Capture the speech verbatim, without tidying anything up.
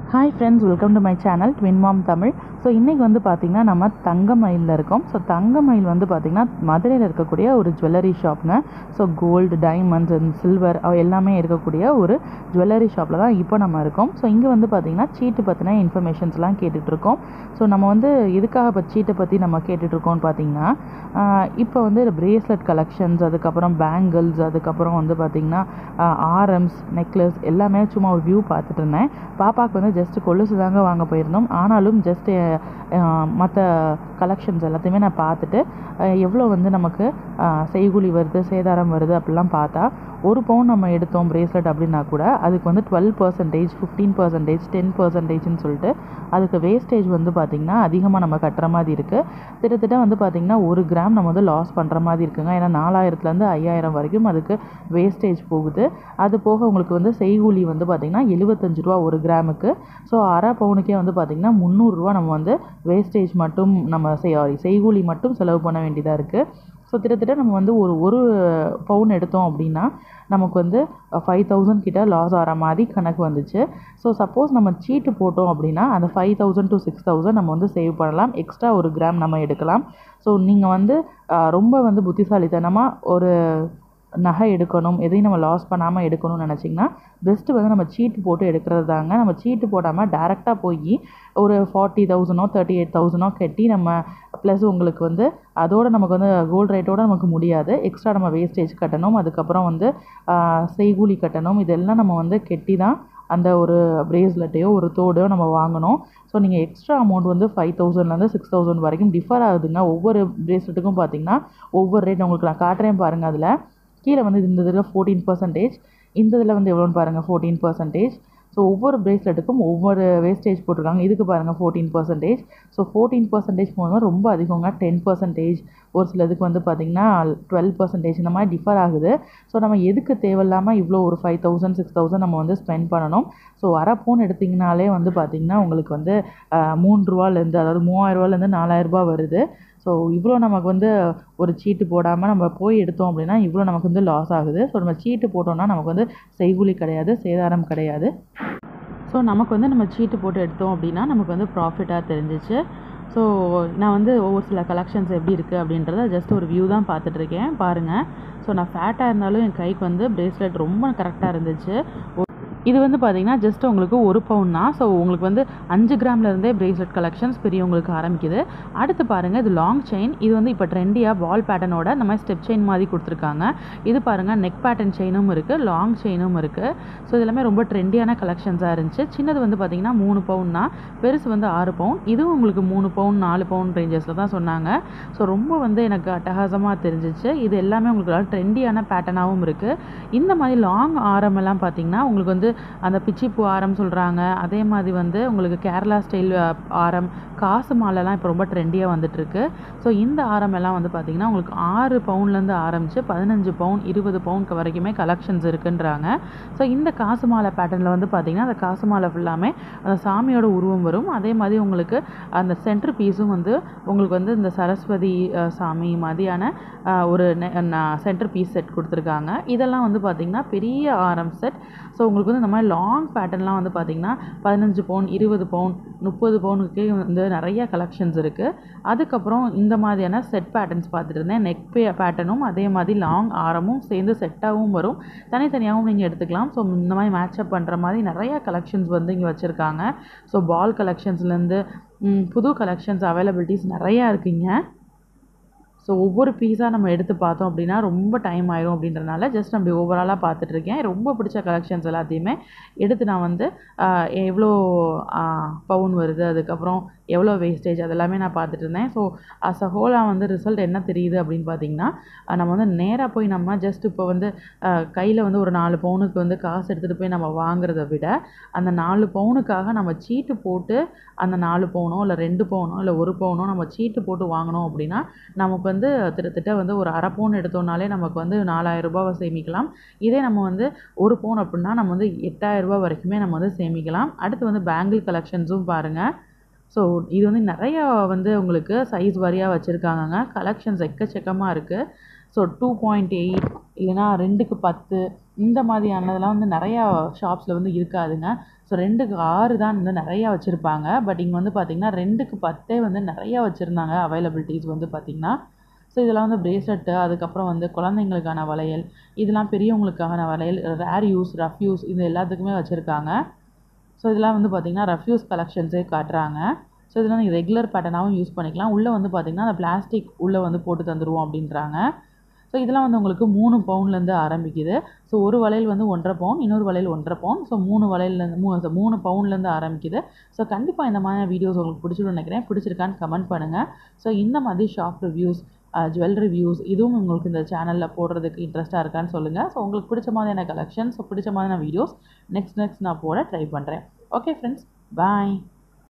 Hi friends, welcome to my channel Twin Mom Tamil. So இன்றைக்கி வந்து பார்த்திங்கன்னா நம்ம தங்கமயிலில் இருக்கோம். ஸோ தங்கமயில் வந்து பார்த்திங்கன்னா மதுரையில் இருக்கக்கூடிய ஒரு ஜுவல்லரி ஷாப்ங்க. So gold, diamonds and silver எல்லாமே இருக்கக்கூடிய ஒரு ஜுவல்லரி ஷாப்பில் தான் இப்போ நம்ம இருக்கோம். ஸோ இங்கே வந்து பார்த்திங்கன்னா சீட்டு பற்றின இன்ஃபர்மேஷன்ஸ்லாம் கேட்டுட்ருக்கோம். ஸோ நம்ம வந்து எதுக்காக இப்போ சீட்டை பற்றி நம்ம கேட்டுட்ருக்கோம்னு பார்த்திங்கன்னா, இப்போ வந்து பிரேஸ்லெட் கலெக்ஷன்ஸ், அதுக்கப்புறம் பேங்கிள்ஸ், அதுக்கப்புறம் வந்து பார்த்திங்கன்னா ஆரம்ஸ், நெக்லஸ் எல்லாமே சும்மா ஒரு வியூ பார்த்துட்டு இருந்தேன். பாப்பாவுக்கு வந்து ஜஸ்ட்டு கொலுசு தாங்க வாங்க போயிருந்தோம். ஆனாலும் ஜஸ்ட்டு மற்ற கலெக்ஷன்ஸ் எல்லாத்தையுமே நான் பார்த்துட்டு எவ்வளோ வந்து நமக்கு செய்கூலி வருது, சேதாரம் வருது அப்படிலாம் பார்த்தா, ஒரு பவுன் நம்ம எடுத்தோம் பிரேஸ்லெட் அப்படின்னா கூட அதுக்கு வந்து twelve percentage fifteen percentage ten பர்சன்டேஜ்னு சொல்லிட்டு அதுக்கு வேஸ்டேஜ் வந்து பார்த்திங்கன்னா அதிகமாக நம்ம கட்டுற மாதிரி இருக்குது. கிட்டத்தட்ட வந்து பார்த்திங்கன்னா ஒரு கிராம் நம்ம வந்து லாஸ் பண்ணுற மாதிரி இருக்குங்க. ஏன்னா நாலாயிரத்துலேருந்து ஐயாயிரம் வரைக்கும் அதுக்கு வேஸ்டேஜ் போகுது. அது போக உங்களுக்கு வந்து செய்கூலி வந்து பார்த்திங்கன்னா எழுபத்தஞ்சு ரூபா ஒரு கிராமுக்கு. ஸோ அரை பவுனுக்கே வந்து பார்த்திங்கன்னா முந்நூறுரூவா நம்ம வந்து வேஸ்டேஜ் மட்டும் நம்ம சாரி செய்கூலி மட்டும் செலவு பண்ண வேண்டியதாக இருக்குது. ஸோ கிட்டத்தட்ட நம்ம வந்து ஒரு ஒரு பவுன் எடுத்தோம் அப்படின்னா நமக்கு வந்து ஃபைவ் தௌசண்ட் கிட்ட லாஸ் ஆகிற மாதிரி கணக்கு வந்துச்சு. ஸோ சப்போஸ் நம்ம சீட்டு போட்டோம் அப்படின்னா அந்த five thousand to six thousand நம்ம வந்து சேவ் பண்ணலாம். எக்ஸ்ட்ரா ஒரு கிராம் நம்ம எடுக்கலாம். ஸோ நீங்கள் வந்து ரொம்ப வந்து புத்திசாலித்தனமாக ஒரு நகை எடுக்கணும், எதையும் நம்ம லாஸ் பண்ணாமல் எடுக்கணும்னு நினச்சிங்கன்னா பெஸ்ட்டு வந்து நம்ம சீட்டு போட்டு எடுக்கிறது தாங்க. நம்ம சீட்டு போடாமல் டேரெக்டாக போய் ஒரு ஃபார்ட்டி தௌசண்டோ தேர்ட்டி எயிட் தௌசண்டோ கட்டி நம்ம ப்ளஸ் உங்களுக்கு வந்து அதோடு நமக்கு வந்து கோல்டு ரேட்டோடு நமக்கு முடியாது. எக்ஸ்ட்ரா நம்ம வேஸ்டேஜ் கட்டணும், அதுக்கப்புறம் வந்து செய்கூலி கட்டணும். இதெல்லாம் நம்ம வந்து கெட்டி தான் அந்த ஒரு பிரேஸ்லெட்டையோ ஒரு தோடையோ நம்ம வாங்கணும். ஸோ நீங்கள் எக்ஸ்ட்ரா அமௌண்ட் வந்து ஃபைவ் தௌசண்ட்லேருந்து சிக்ஸ் தௌசண்ட் வரைக்கும் டிஃபர் ஆகுதுங்க. ஒவ்வொரு பிரேஸ்லெட்டுக்கும் பார்த்திங்கன்னா ஒவ்வொரு ரேட் உங்களுக்கு நான் காட்டுறேன் பாருங்கள். அதில் கீழே வந்து இந்த இதில் ஃபோர்டீன் பர்சன்டேஜ், இந்த இதில் வந்து எவ்வளோன்னு பாருங்கள் ஃபோர்டீன் பர்சன்டேஜ். ஸோ ஒவ்வொரு பிரேஸ்லெட்டுக்கும் ஒவ்வொரு வேஸ்டேஜ் போட்டிருக்காங்க. இதுக்கு பாருங்கள் fourteen percentage. So fourteen percentage போகும்போது ரொம்ப அதிகங்க. டென் பர்சன்டேஜ், ஒரு சில இதுக்கு வந்து பார்த்திங்கன்னா டுவெல் பர்சன்டேஜ் இந்த மாதிரி டிஃபர் ஆகுது. ஸோ நம்ம எதுக்கு தேவையில்லாமல் இவ்வளோ ஒரு ஃபைவ் தௌசண்ட் சிக்ஸ் தௌசண்ட் நம்ம வந்து ஸ்பெண்ட் பண்ணணும். ஸோ அரை பவுன் எடுத்திங்கனாலே வந்து பார்த்திங்கன்னா உங்களுக்கு வந்து மூணு ரூபாலேருந்து அதாவது மூவாயிரரூவாலேருந்து நாலாயிரரூபா வருது. ஸோ இவ்வளோ நமக்கு வந்து ஒரு சீட்டு போடாமல் நம்ம போய் எடுத்தோம் அப்படின்னா இவ்வளோ நமக்கு வந்து லாஸ் ஆகுது. ஸோ நம்ம சீட்டு போட்டோம்னா நமக்கு வந்து செய்கூலி கிடையாது, சேதாரம் கிடையாது. ஸோ நமக்கு வந்து நம்ம சீட்டு போட்டு எடுத்தோம் அப்படின்னா நமக்கு வந்து ப்ராஃபிட்டாக தெரிஞ்சிச்சு. ஸோ நான் வந்து ஒவ்வொரு சில கலெக்ஷன்ஸ் எப்படி இருக்குது அப்படின்றத ஜஸ்ட் ஒரு வியூ தான் பார்த்துட்ருக்கேன் பாருங்கள். ஸோ நான் ஃபேட்டாக இருந்தாலும் என் கைக்கு வந்து பிரேஸ்லெட் ரொம்ப கரெக்டாக இருந்துச்சு. இது வந்து பார்த்திங்கன்னா ஜஸ்ட் உங்களுக்கு ஒரு பவுன் தான். ஸோ உங்களுக்கு வந்து அஞ்சு கிராம்லேருந்தே பிரேஸ்லெட் கலெக்ஷன்ஸ் பெரியவங்களுக்கு ஆரம்பிக்குது. அடுத்து பாருங்கள், இது லாங் செயின். இது வந்து இப்போ ட்ரெண்டியாக பால் பேட்டர்னோட இந்த மாதிரி ஸ்டெப் செயின் மாதிரி கொடுத்துருக்காங்க. இது பாருங்கள் நெக் பேட்டர்ன் செயினும் இருக்குது, லாங் செயினும் இருக்குது. ஸோ இது எல்லாமே ரொம்ப ட்ரெண்டியான கலெக்ஷன்ஸாக இருந்துச்சு. சின்னது வந்து பார்த்திங்கன்னா மூணு பவுன் தான், பெருசு வந்து ஆறு பவுன். இதுவும் உங்களுக்கு மூணு பவுன் நாலு பவுன் ரேஞ்சஸில் தான் சொன்னாங்க. ஸோ ரொம்ப வந்து எனக்கு அட்டகாசமாக தெரிஞ்சிச்சு. இது எல்லாமே உங்களுக்கு ட்ரெண்டியான பேட்டர்னாகவும் இருக்குது. இந்த மாதிரி லாங் ஆரம் எல்லாம் பார்த்திங்கன்னா உங்களுக்கு வந்து அந்த பிச்சிப்பூ ஆரம் சொல்கிறாங்க. அதே மாதிரி வந்து உங்களுக்கு கேரளா ஸ்டைல் ஆரம், காசு மாலைலாம் இப்போ ரொம்ப ட்ரெண்டியாக வந்துட்டுருக்கு. ஸோ இந்த ஆரம் எல்லாம் வந்து பார்த்திங்கன்னா உங்களுக்கு ஆறு பவுன்லேருந்து ஆரம்பித்து பதினஞ்சு பவுன் இருபது பவுனுக்கு வரைக்குமே கலெக்ஷன்ஸ் இருக்குன்றாங்க. ஸோ இந்த காசு மாலை பேட்டர்னில் வந்து பார்த்திங்கன்னா அந்த காசு மாலை ஃபுல்லாமே அந்த சாமியோட உருவம் வரும். அதே மாதிரி உங்களுக்கு அந்த சென்டர் பீஸும் வந்து உங்களுக்கு வந்து இந்த சரஸ்வதி சாமி மாதிரியான ஒரு சென்டர் பீஸ் செட் கொடுத்துருக்காங்க. இதெல்லாம் வந்து பார்த்திங்கன்னா பெரிய ஆரம் செட். ஸோ உங்களுக்கு வந்து இந்த மாதிரி லாங் பேட்டர்ன்லாம் வந்து பார்த்திங்கன்னா பதினஞ்சு பவுன் இருபது பவுன் முப்பது பவுனுக்கே வந்து நிறைய கலெக்ஷன்ஸ் இருக்குது. அதுக்கப்புறம் இந்த மாதிரியான செட் பேட்டர்ன்ஸ் பார்த்துட்டு இருந்தேன். நெக் பேட்டர்னும் அதே மாதிரி லாங் ஆரமும் சேர்ந்து செட்டாகவும் வரும், தனித்தனியாகவும் நீங்கள் எடுத்துக்கலாம். ஸோ இந்த மாதிரி மேட்சப் பண்ணுற மாதிரி நிறையா கலெக்ஷன்ஸ் வந்து இங்கே வச்சுருக்காங்க. ஸோ பால் கலெக்ஷன்ஸ்லேருந்து புது கலெக்ஷன்ஸ் அவைலபிலிட்டிஸ் நிறையா இருக்குங்க. ஸோ ஒவ்வொரு பீஸாக நம்ம எடுத்து பார்த்தோம் அப்படின்னா ரொம்ப டைம் ஆயிரும். அப்படின்றனால ஜஸ்ட் அப்படி ஓவராலாக பார்த்துட்ருக்கேன். ரொம்ப பிடிச்ச கலெக்ஷன்ஸ் எல்லாத்தையுமே எடுத்து நான் வந்து எவ்வளோ பவுன் வருது, அதுக்கப்புறம் எவ்வளோ வேஸ்டேஜ் அதெல்லாமே நான் பார்த்துட்டு இருந்தேன். ஸோ அஸ் அ ஹோலாக வந்து ரிசல்ட் என்ன தெரியுது அப்படின்னு பார்த்திங்கன்னா, நம்ம வந்து நேராக போய் நம்ம ஜஸ்ட் இப்போ வந்து கையில் வந்து ஒரு நாலு பவுனுக்கு வந்து காசு எடுத்துகிட்டு போய் நம்ம வாங்குறத விட அந்த நாலு பவுனுக்காக நம்ம சீட்டு போட்டு அந்த நாலு பவுனோ இல்லை ரெண்டு பவுனோ இல்லை ஒரு பவுனோ நம்ம சீட்டு போட்டு வாங்கினோம் அப்படின்னா நமக்கு வந்து கிட்டத்தட்ட வந்து ஒரு அரை பவுன் எடுத்தோம்னாலே நமக்கு வந்து நாலாயிரம் ரூபாவை சேமிக்கலாம். இதே நம்ம வந்து ஒரு பவுன் அப்படின்னா நம்ம வந்து எட்டாயிரம் ரூபா வரைக்குமே நம்ம வந்து சேமிக்கலாம். அடுத்து வந்து பேங்கிள் கலெக்ஷன்ஸும் பாருங்கள். ஸோ இது வந்து நிறையா வந்து உங்களுக்கு சைஸ் வாரியாக வச்சுருக்காங்கங்க. கலெக்ஷன்ஸ் எக்கச்சக்கமாக இருக்குது. ஸோ டூ பாயிண்ட் எயிட் இல்லைனா ரெண்டுக்கு பத்து இந்த மாதிரியானதெல்லாம் வந்து நிறையா ஷாப்ஸில் வந்து இருக்காதுங்க. ஸோ ரெண்டுக்கு ஆறு தான் வந்து நிறையா வச்சுருப்பாங்க. பட் இங்கே வந்து பார்த்திங்கன்னா ரெண்டுக்கு பத்தே வந்து நிறையா வச்சுருந்தாங்க அவைலபிலிட்டிஸ் வந்து பார்த்திங்கன்னா. ஸோ இதெல்லாம் வந்து பிரேஸ்லெட்டு, அதுக்கப்புறம் வந்து குழந்தைங்களுக்கான வளையல், இதெல்லாம் பெரியவங்களுக்கான வளையல், ரேர் யூஸ், ரஃப் யூஸ், இது எல்லாத்துக்குமே வச்சுருக்காங்க. ஸோ இதெல்லாம் வந்து பார்த்திங்கன்னா ரஃப் யூஸ் கலெக்ஷன்ஸே காட்டுறாங்க. ஸோ இதெல்லாம் நீங்கள் ரெகுலர் பேட்டர்னாகவும் யூஸ் பண்ணிக்கலாம். உள்ளே வந்து பார்த்திங்கன்னா அந்த பிளாஸ்டிக் உள்ளே வந்து போட்டு தந்துடுவோம் அப்படின்றாங்க. ஸோ இதெல்லாம் வந்து உங்களுக்கு மூணு பவுன்லேருந்து ஆரம்பிக்குது. ஸோ ஒரு வளையல் வந்து ஒன்றரை பவுன், இன்னொரு வளையல் ஒன்றரை பவுன். ஸோ மூணு வளையல்லேருந்து மூ மூணு பவுன்லேருந்து ஆரம்பிக்குது. ஸோ கண்டிப்பாக இந்த மாதிரி வீடியோஸ் உங்களுக்கு பிடிச்சிருன்னு நினைக்கிறேன். பிடிச்சிருக்கான்னு கமெண்ட் பண்ணுங்கள். ஸோ இந்த மாதிரி ஷாப் ரிவ்யூஸ், ஜுவல் ரிவ்யூஸ் இதுவும் உங்களுக்கு இந்த சேனலில் போடுறதுக்கு இன்ட்ரெஸ்ட்டாக இருக்கான்னு சொல்லுங்கள். ஸோ உங்களுக்கு பிடிச்ச மாதிரியான கலெக்ஷன்ஸ், ஸோ பிடிச்ச மாதிரியான வீடியோஸ் நெக்ஸ்ட் நெக்ஸ்ட் நான் போட ட்ரை பண்ணுறேன். ஓகே ஃப்ரெண்ட்ஸ், பாய்.